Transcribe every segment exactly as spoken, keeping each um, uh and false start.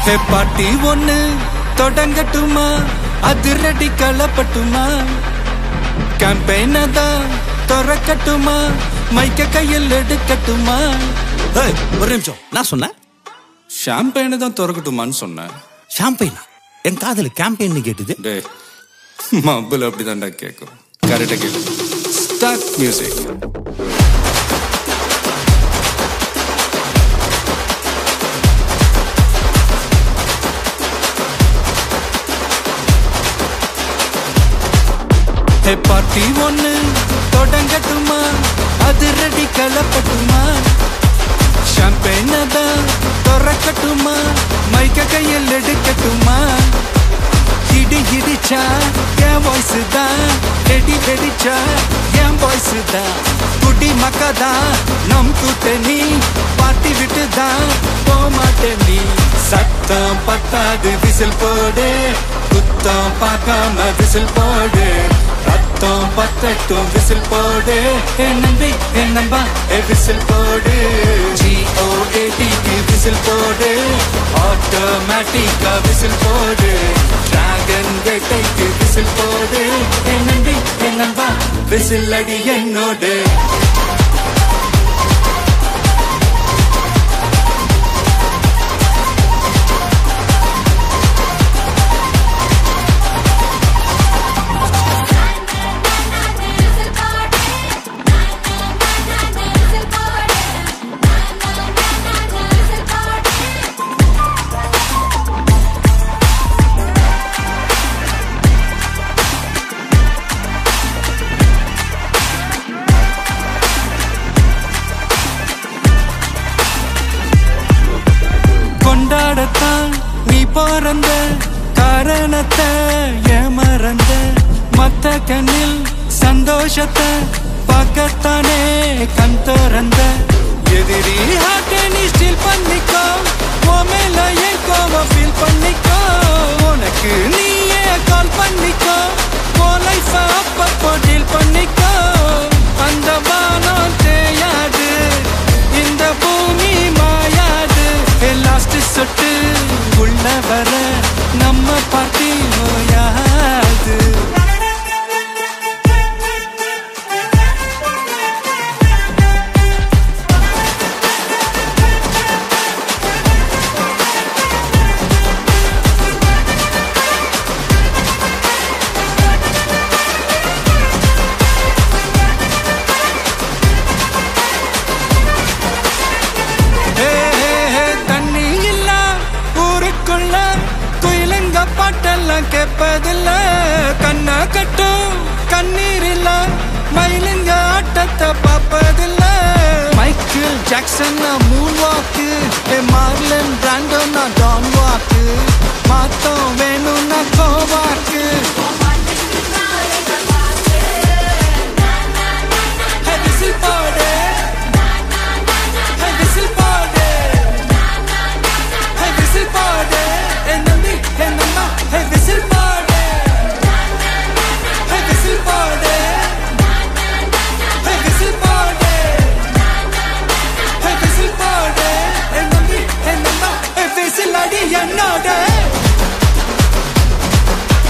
ஹே பாட்டி ஒன்னு தொடங்கட்டுமா அதிரடி களப்பட்டுமா கேம்பெயின தான் திறக்கட்டுமா மைக்க கையில் எடுக்கட்டுமா ஒரு நிமிஷம் நான் சொன்னேன் ஷாம்பெயின தான் திறக்கட்டுமான்னு சொன்னேன் ஷாம்பெயினா என் காதல கேம்பெயின் கேட்டுது டே மబ్బுல அப்படிதான்டா கேட்கும் கரெக்டா கேளு ஸ்டார்ட் மியூசிக் ஹே பாட்டி ஒன்னு தொடங்கட்டுமா அதிரடி களப்பட்டுமா ஷாம்பெயின தான் திறக்கட்டுமா மைக்க கையில் எடுக்கட்டுமா இடி இடிச்சா என் வாய்ஸ் தான் வெடி வெடிச்சா என் வாய்ஸ் தான் குடி மக்கதான் நம் கூட்டணி பாட்டி விட்டு தான் போமாட்டேன் நீ சத்தம் பத்தாது விசில் போடு குத்தம் பார்க்காம விசில் போடு ரத்தம் பத்தட்டும் விசில் போடு என் நம்பி என் நம்பா ஏ விசில் போடு ஜிஓஏடிக்கு விசில் போடு ஆட்டோமேட்டிக்கா விசில் போடு டிராகன் வேட்டைக்கு விசில் போடு என் நம்பி என் நம்பா விசில் அடி என்னோடு கொண்டாடத்தான் நீ பிறந்த காரணத்தை ஏமறந்த மத்த கண்ணில் சந்தோஷத்தை பார்க்கத்தானே கண் திறந்த எதிரி ஹார்ட்டை நீ ஸ்டீல் பண்ணிக்கோ உன் மேல என் கோவம் ஃபீல் பண்ணிக்கோ உனக்கு நீயே கால் பண்ணிக்கோ உன் லைஃப அப்பப்போ டீல் பண்ணிக்கோ அந்த வானம் தேயாது இந்த பூமி மாயாது லாஸ்ட் சொட்டு உள்ள வர நம்ம பாட்டி ஓயாது பாட்டெல்லாம் கேட்பதில்ல கண்ணா கட்டும் கண்ணீர் இல்ல மயிலுங்க ஆட்டத்தை பார்ப்பதில்ல Michael Jackson moonwalk Marlon Brando நான் டான் வாக்கு மாத்தம் வேணும்னா கோவாக்கு என்னோட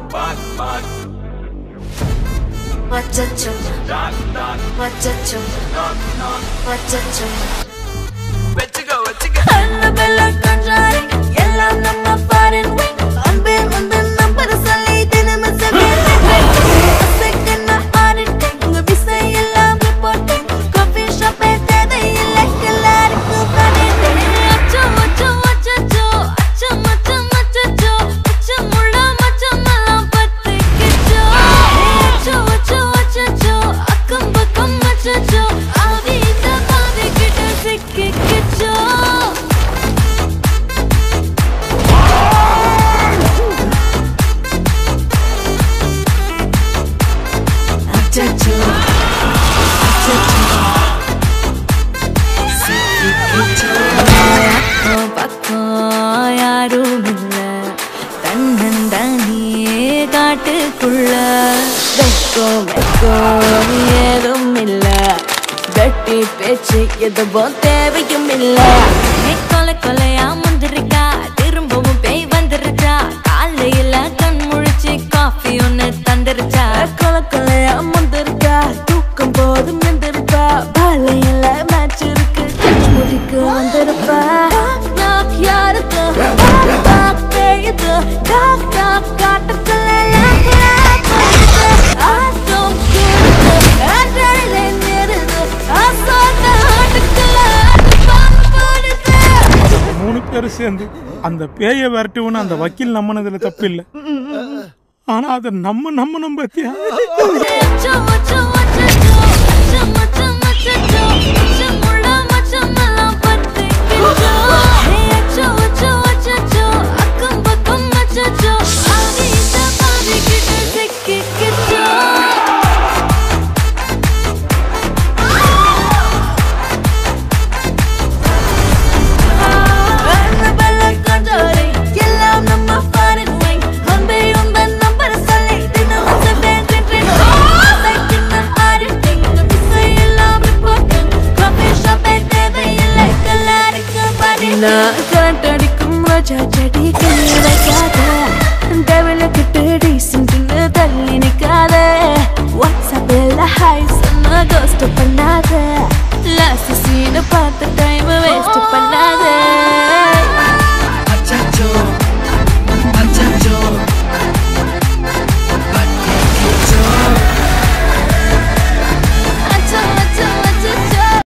Wachacho, wachacho, wachacho. Vechiga, vechiga. Alla bella kanjari, yella namma foreign wing. Ambe undan number sali dinam sabele. Second na audit, unga bisai yella reporting. Coffee shop e tede yella kalari kukane. Acha acha wachacho, acha acha wachacho, acha mulla acha mala patte kicho. Acha acha wachacho, akam bakam wachacho, avita paade kitte sikke kicho. Achacho, achacho, sikke kicho. Pakko yarum illa, tannandaniye kaattukulla. Vekko vekko edum illa, gatti pechu eduvum thevayum illa. Hey kole koleya mundirikka, thirumbavum pei vandirucha. Kaalayila kan mulichi coffee onnu thandirucha. Kole koleya mundirikka, thookam podum nendiruppa. Baalayila match irukku, catch mudikku vandiruppa. Knock yarukku, knock knock peyudhu, knock knock kaattukulla lakla podudhu. Aadum kududhu, aadalile nirudhu, aasotha haattukulla aaduppan podudhu. மூணு பேரும் சேர்ந்து அந்த பேயை விரட்டுவோன்னு அந்த வக்கீல் நம்பினதுல தப்பு இல்லை. ஆனா அதை நம்ம நம்ம நம்ம Acha acha acha acha